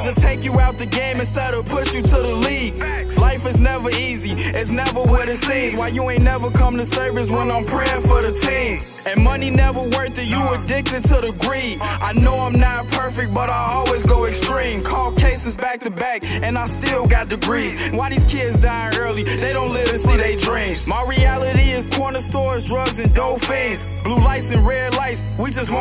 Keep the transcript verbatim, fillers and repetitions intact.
rather take you out the game instead of push you to the league. Life is never easy, it's never what it seems. Why you ain't never come to service when I'm praying for the team? And money never worth it, you addicted to the greed. I know I'm not perfect, but I always go extreme. Call cases back to back, and I still got degrees. Why these kids dying early? They don't live to see their dreams. My reality is corner stores, drugs, and dope fiends. Blue lights and red lights, we just want